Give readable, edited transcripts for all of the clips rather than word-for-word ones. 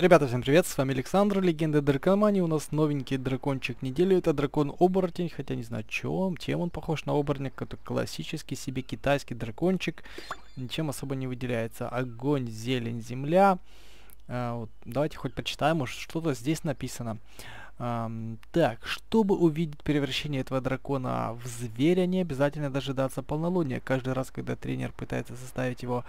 Ребята, всем привет, с вами Александр, Легенда Дракомании. У нас новенький дракончик недели, это дракон-оборотень, хотя не знаю чем он похож на оборотня, это классический себе китайский дракончик, ничем особо не выделяется. Огонь, зелень, земля. Вот, давайте хоть почитаем, может что-то здесь написано. Так, чтобы увидеть превращение этого дракона в зверя, не обязательно дожидаться полнолуния. Каждый раз, когда тренер пытается заставить его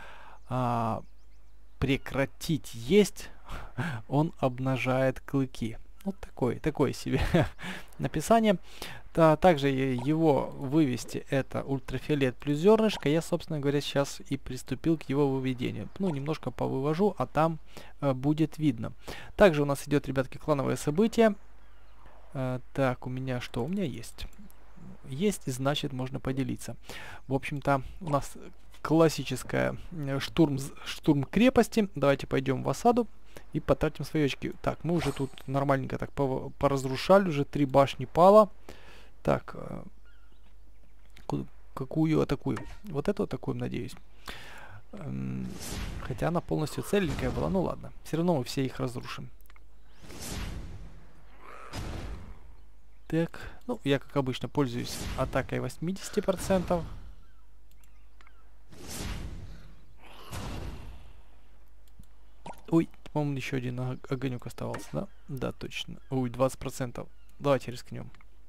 прекратить есть, он обнажает клыки. Вот такое себе написание. Также его вывести это ультрафиолет плюс зернышко. Я, собственно говоря, сейчас и приступил к его выведению. Ну, немножко повывожу, а там будет видно. Также у нас идет, ребятки, клановое событие. Так, у меня что? У меня есть. Есть, значит, можно поделиться. В общем-то, у нас классическая штурм крепости. Давайте пойдем в осаду и потратим свои очки. Так, мы уже тут нормальненько так поразрушали. Уже 3 башни пало. Так, какую атакую? Вот эту атакуем, надеюсь. Хотя она полностью целенькая была. Ну ладно, все равно мы все их разрушим. Так, ну я как обычно пользуюсь атакой 80%. Ой, по-моему, еще один огонек оставался, да? Да, точно. Ой, 20%. Давайте рискнем.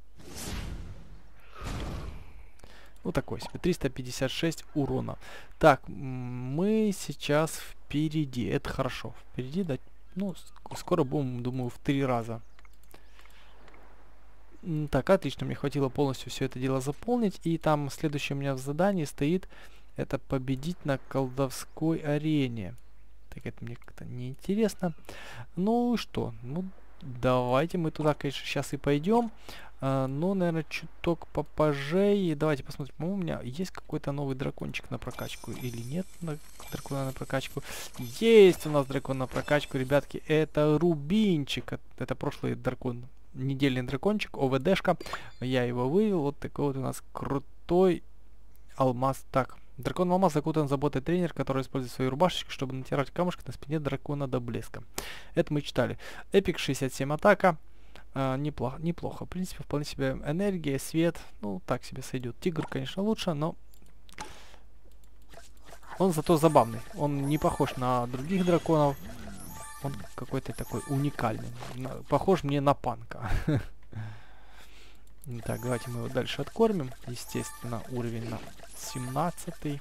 Ну, такой себе. 356 урона. Так, мы сейчас впереди. Это хорошо. Впереди, да, ну, скоро будем, думаю, в 3 раза. Так, отлично. Мне хватило полностью все это дело заполнить. И там следующее у меня в задании стоит, это победить на колдовской арене. Так, это мне как-то неинтересно. Ну что, ну давайте мы туда, конечно, сейчас и пойдем. Но, наверное, чуток попозже. И давайте посмотрим. У меня есть какой-то новый дракончик на прокачку или нет дракона на прокачку? Есть у нас дракон на прокачку, ребятки. Это Рубинчик. Это прошлый дракон. Недельный дракончик, ОВДшка. Я его вывел. Вот такой вот у нас крутой алмаз. Так. Дракон алмаз закутан заботой тренер, который использует свою рубашечку, чтобы натирать камушки на спине дракона до блеска. Это мы читали. Эпик 67 атака. Неплохо. В принципе, вполне себе энергия, свет. Ну, так себе сойдет. Тигр, конечно, лучше, но он зато забавный. Он не похож на других драконов. Он какой-то такой уникальный. Похож мне на панка. Так, давайте мы его дальше откормим. Естественно, уровень на 17.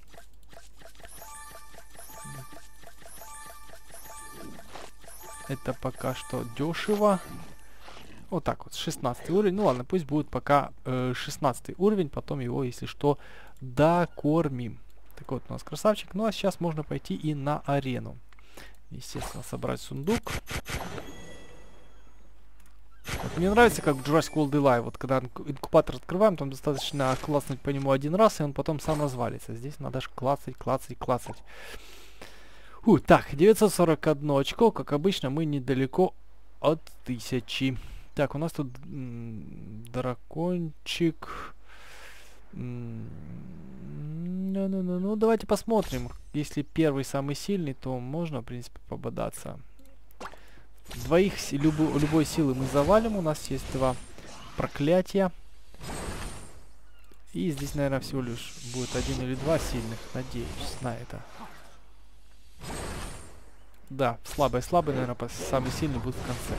Это пока что дешево. Вот так вот, 16 уровень. Ну ладно, пусть будет пока 16 уровень. Потом его, если что, докормим. Так вот, у нас красавчик. Ну а сейчас можно пойти и на арену. Естественно, собрать сундук. Вот мне нравится, как в Jurassic World Eli, вот когда инкубатор открываем, там достаточно клацнуть по нему один раз, и он потом сам развалится. Здесь надо же клацать. Так, 941 очко, как обычно, мы недалеко от 1000. Так, у нас тут дракончик. Ну, давайте посмотрим. Если первый самый сильный, то можно, в принципе, пободаться. Двоих любой силы мы завалим. У нас есть 2 проклятия. И здесь, наверное, всего лишь будет 1 или 2 сильных. Надеюсь на это. Да, слабый, наверное, самый сильный будет в конце.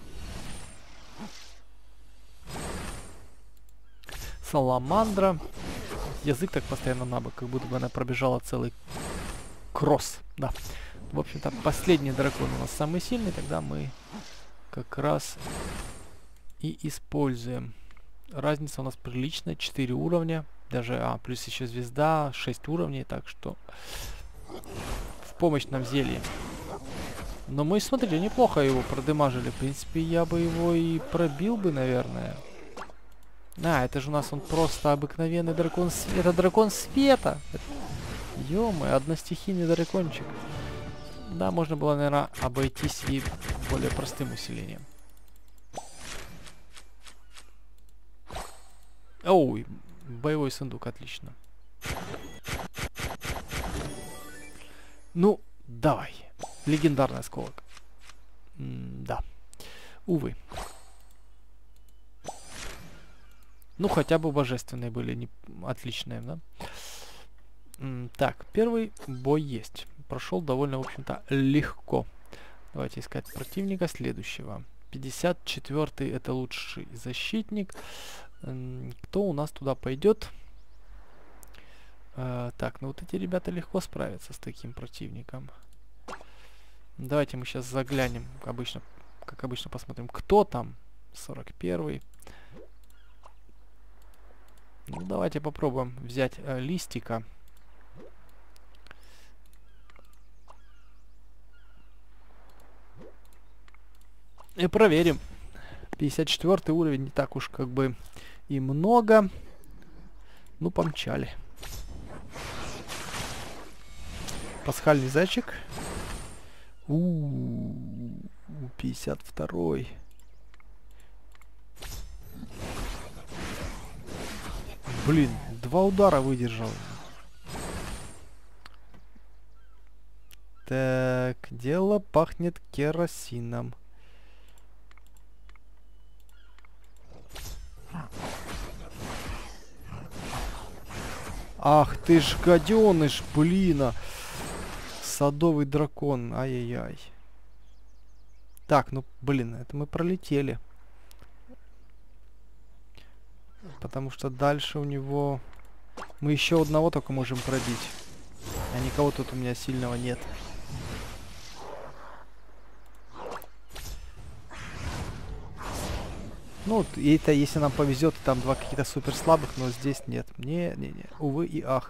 Саламандра. Язык так постоянно набок, как будто бы она пробежала целый кросс. Да. В общем-то, последний дракон у нас самый сильный, тогда мы как раз и используем. Разница у нас приличная, 4 уровня, даже, плюс еще звезда, 6 уровней, так что в помощь нам зелье. Но мы, смотрите, неплохо его продемажили, в принципе, я бы его и пробил бы, наверное. Это же у нас он просто обыкновенный дракон света. Это дракон света! Ё-моё, одностихийный дракончик. Да, можно было, наверное, обойтись и более простым усилением. Ой, боевой сундук, отлично. Ну, давай. Легендарный осколок. Да. Увы. Ну, хотя бы божественные были отличные, да? Так, первый бой есть. Прошел довольно, в общем-то, легко. Давайте искать противника следующего. 54-й это лучший защитник. Кто у нас туда пойдет? Так, ну вот эти ребята легко справятся с таким противником. Давайте мы сейчас заглянем, как обычно посмотрим, кто там. 41-й. Ну, давайте попробуем взять листика. И проверим. 54 уровень не так уж как бы и много. Ну, помчали. Пасхальный зайчик. 52-й. Блин, 2 удара выдержал. Так, дело пахнет керосином. Ах ты ж гаденыш, блин. Садовый дракон, ай-яй-яй. Так, ну, блин, это мы пролетели. Потому что дальше у него... Мы еще одного только можем пробить. А никого тут у меня сильного нет. Ну, и это если нам повезет, там два каких-то супер слабых, но здесь нет. Не-не-не. Увы и ах.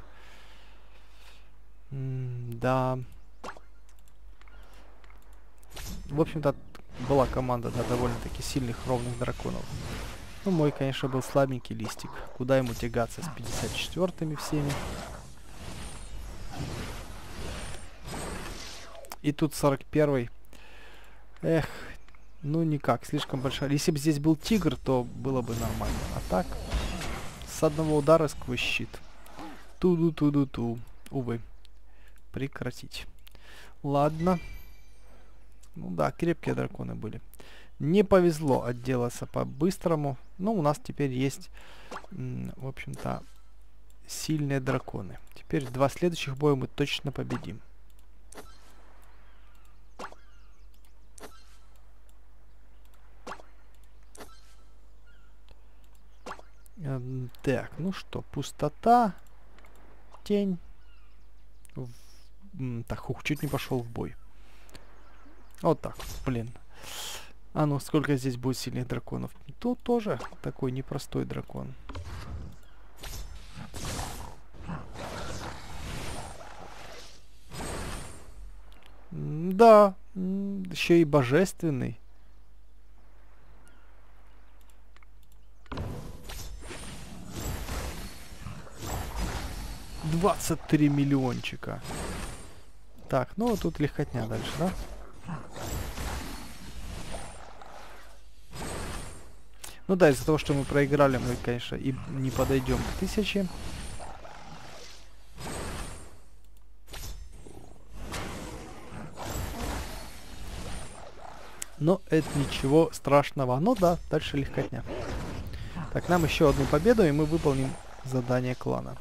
Да. В общем-то, была команда, да, довольно-таки сильных, ровных драконов. Ну, мой, конечно, был слабенький листик. Куда ему тягаться с 54-ми всеми. И тут 41-й. Эх, ну никак, слишком большая. Если бы здесь был тигр, то было бы нормально. А так, с одного удара сквозь щит. Ту-ду-ту-ду-ту. Увы. Прекратить. Ладно. Ну да, крепкие драконы были. Не повезло отделаться по-быстрому. Но у нас теперь есть, в общем-то, сильные драконы. Теперь два следующих боя мы точно победим. Так, ну что, пустота, тень. Так, хух, чуть не пошел в бой. Вот так, блин. А ну, сколько здесь будет сильных драконов? Тут тоже такой непростой дракон. Да, еще и божественный. $23 миллиончика. Так, ну тут легкотня дальше, да? Ну да, из-за того, что мы проиграли, мы, конечно, и не подойдем к 1000. Но это ничего страшного. Ну да, дальше легкотня. Так, нам еще одну победу, и мы выполним задание клана.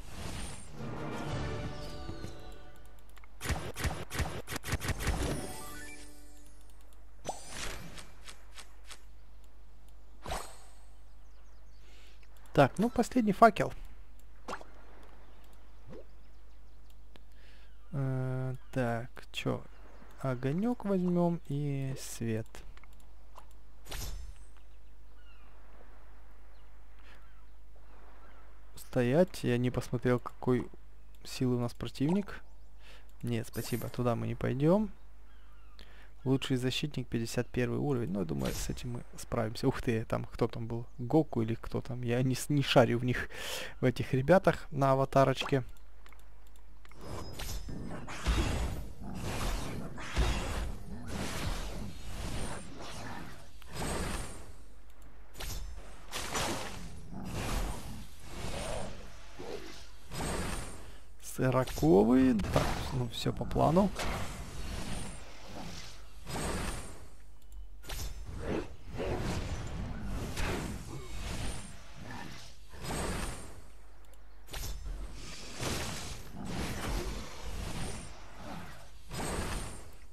Так, ну последний факел. Так, чё? Огонек возьмем и свет. Стоять. Я не посмотрел, какой силы у нас противник. Нет, спасибо. Туда мы не пойдем. Лучший защитник 51 уровень. Ну, я думаю, с этим мы справимся. Ух ты, там кто там был? Гоку или кто там? Я не шарю в них, в этих ребятах на аватарочке. Сороковый. Так, ну все по плану.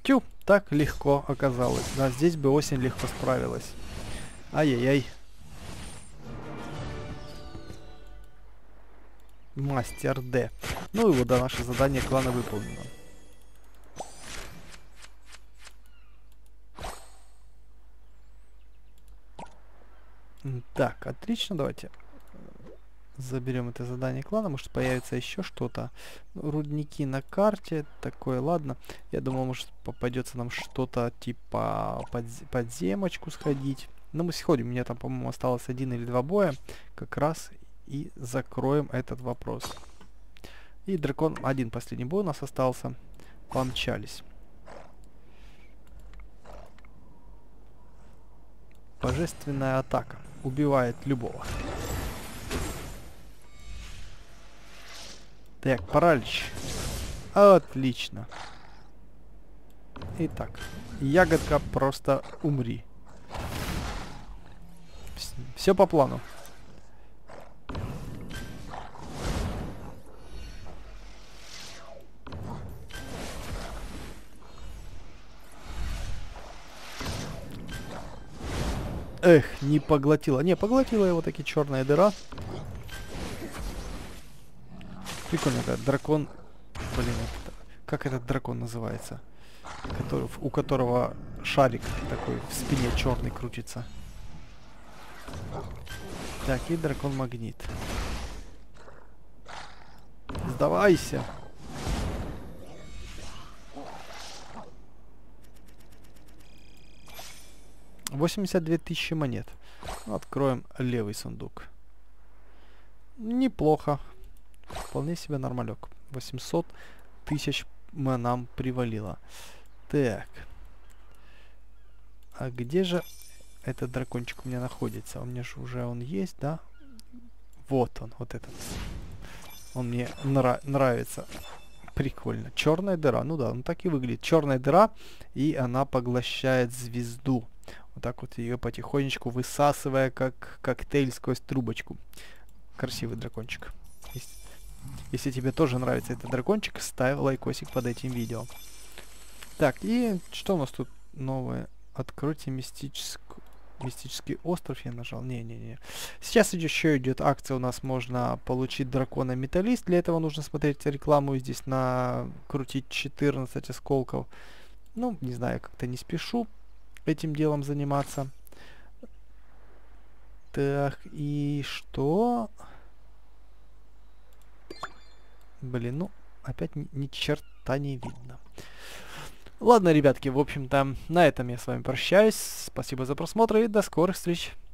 Тю, так легко оказалось. Да, здесь бы осень легко справилась. Ай-яй-яй. Мастер Д. Ну и вот, да, наше задание клана выполнено. Так, отлично, давайте заберем это задание клана, может появится еще что-то. Рудники на карте, такое, ладно. Я думал, может попадется нам что-то типа подземочку сходить. Но мы сходим, у меня там, по-моему, осталось 1 или 2 боя. Как раз и закроем этот вопрос. И дракон, один последний бой у нас остался. Помчались. Божественная атака. Убивает любого. Так, паралич. Отлично. Итак, ягодка, просто умри. Все по плану. Эх, не поглотила. Не, поглотила его таки черная дыра. Прикольно, этот дракон. Блин, как этот дракон называется? У которого шарик такой в спине черный крутится. Так, и дракон магнит. Сдавайся. $82 000 монет. Откроем левый сундук. Неплохо. Вполне себе нормалек. 800 000 нам привалило. Так. А где же этот дракончик у меня находится? У меня же уже он есть, да? Вот он, вот этот. Он мне нравится. Прикольно. Черная дыра. Ну да, он так и выглядит. Черная дыра, и она поглощает звезду. Вот так вот ее потихонечку высасывая, как коктейль сквозь трубочку. Красивый дракончик. Если тебе тоже нравится этот дракончик, ставь лайкосик под этим видео. Так, и что у нас тут новое? Откройте мистический остров. Я нажал. Не-не-не. Сейчас еще идет акция. У нас можно получить дракона металлист. Для этого нужно смотреть рекламу. Здесь накрутить 14 осколков. Ну, не знаю, как-то не спешу этим делом заниматься. Так, и что? Блин, ну, опять ни черта не видно. Ладно, ребятки, в общем-то, на этом я с вами прощаюсь. Спасибо за просмотр и до скорых встреч.